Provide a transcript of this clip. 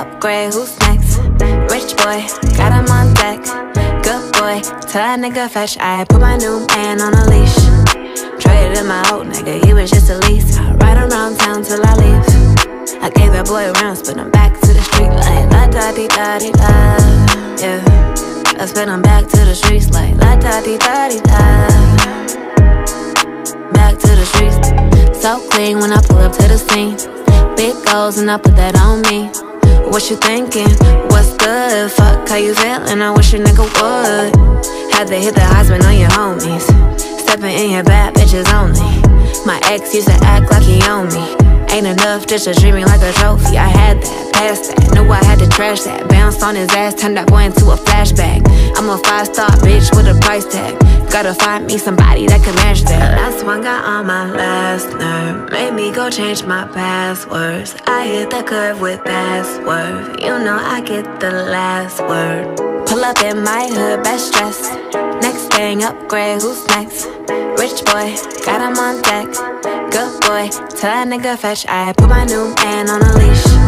upgrade, who's next? Rich boy, got him on deck. Good boy, tell a nigga fetch. I put my new man on a leash. Traded in my old nigga, he was just a lease. I ride around town till I leave. I gave that boy rounds, but I'm back to the street like la da di da di da. Yeah, I spin him back to the streets like la da di da di da. Back to the streets, so clean when I pull up to the scene. Big goals and I put that on me. What you thinking? What's good? Fuck, how you feeling? I wish a nigga would. Had to hit the Heisman on your homies. Stepping in your bad bitches only. My ex used to act like he owned me. Ain't enough just to treat me like a trophy. I had that, passed that, knew I had to trash that. Bounced on his ass, turned that boy into a flashback. I'm a 5-star bitch with a price tag. Gotta find me somebody that can match that. Last one got on my last nerve, made me go change my passwords. I hit the curve with password. You know I get the last word. Pull up in my hood, best dressed. Next thing, upgrade, who's next? Rich boy, got him on deck. Good boy, tell a nigga fetch. I put my new man on a leash.